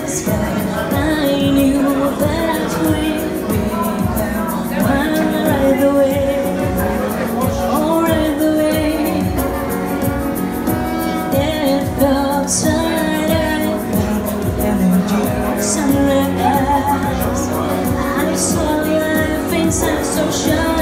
sky. I knew that we'd become one right away. Oh, right away. It felt right energy, sunrise. I saw life inside so sharp.